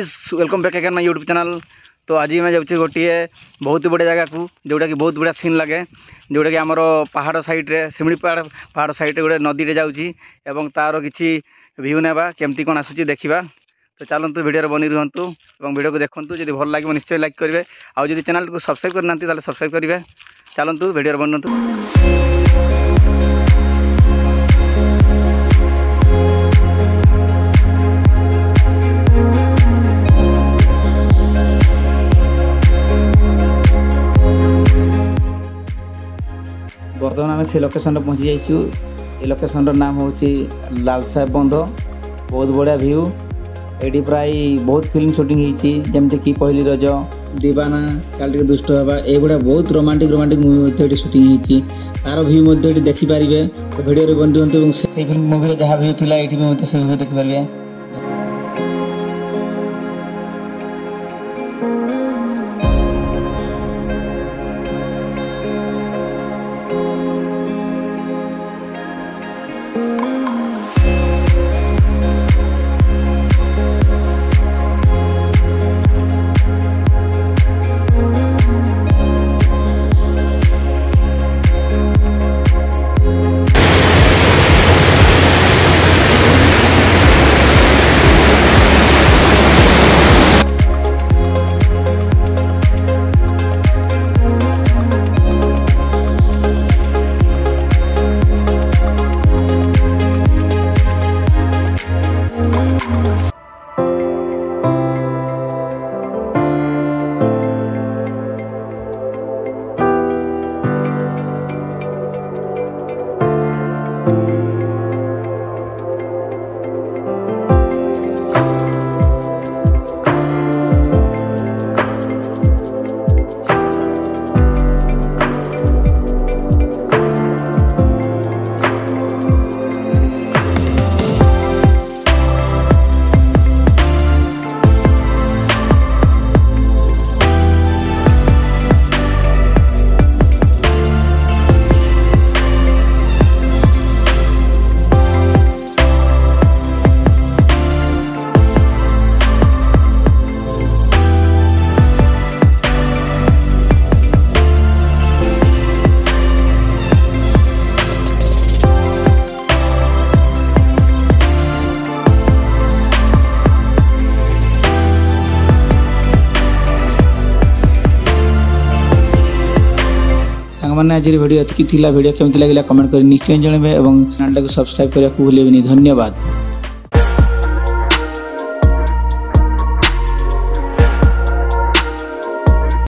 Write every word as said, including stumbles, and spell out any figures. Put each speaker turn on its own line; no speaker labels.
Guys welcome back again my YouTube channel. तो आज मैं जाऊँ गोटे बहुत बढ़िया जगह को जोटा कि बहुत बढ़िया सीन लगे जोटा कि आमर पहाड़ साइड रे सिमिलीपाल पहाड़ साइड रे गोटे नदी रे जाऊँगी एवं तार किसी व्यू नेबा केमती कौन आसूँ देखा। तो चलतु वीडियो बनी रुहतु और वीडियो को देखूँ जब भल लगे निश्चय लाइक करेंगे आउ जब चैनल को सब्सक्राइब करना सब्सक्राइब करेंगे। चलतु वीडियो बनतु। बर्तमान आम से लोकेशन पहुँची जाइए। ये लोकेशन नाम हूँ लालसाहेब बंध। बहुत बढ़िया व्यू ये प्राय बहुत फिल्म शूटिंग होती जमती कि पहली रज दीवाना चाल टे दुष्ट हवा एगुड़ा बहुत रोमांटिक रोमांटिक मुवी शूटिंग होती तार व्यू देखिपारे। तो भिडियो बंधु से फिल्म मुवी जहाँ व्यू था ये भी देखिपारे। मैंने आज वीडियो ये वीडियो केमती लगे कमेंट कर निश्चय जनइबे और चैनल को सब्सक्राइब करने को भूलें। धन्यवाद।